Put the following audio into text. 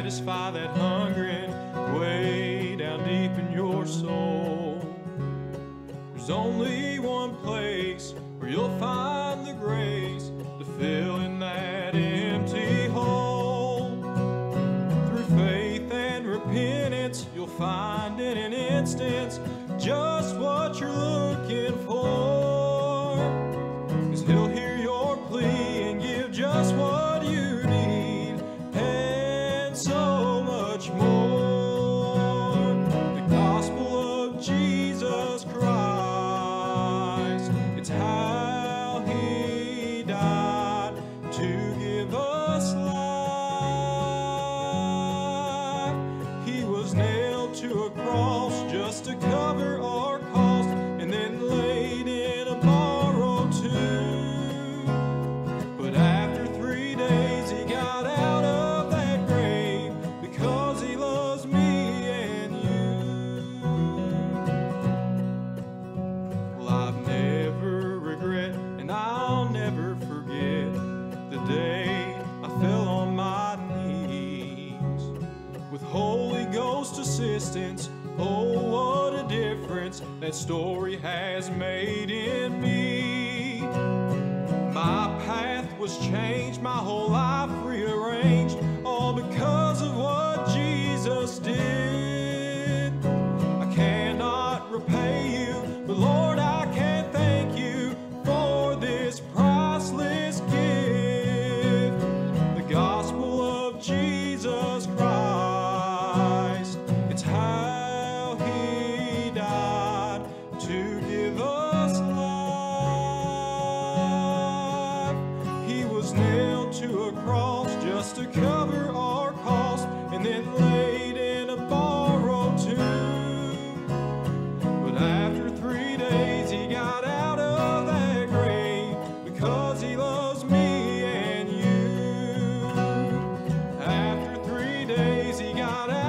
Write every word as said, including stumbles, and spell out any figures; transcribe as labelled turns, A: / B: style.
A: satisfy that hunger way down deep in your soul. There's only one place where you'll find the grace to fill in that empty hole. Through faith and repentance, you'll find in an instance just what you're looking for. 'Cause He'll hear your plea and give just what you need, and so much more. The gospel of Jesus Christ, it's how He died to give us life. He was nailed to a cross just to cover our cost, and then laid in a borrowed tomb. But after three days He got out of that grave, because He loves me and you. Well, I've never regret, and I'll never forget the day I fell on my knees. With Holy Ghost assistance, oh, what a difference that story has made in me. My path was changed, my whole life rearranged, all because of what Jesus did. I cannot repay you, but Lord, I can thank you for this priceless gift. The gospel of Jesus Christ, it's how He died to give us life. He was nailed to a cross just to cover our cost, and then laid in a borrowed tomb. But after three days He got out of that grave, because He loves me and you. After three days He got out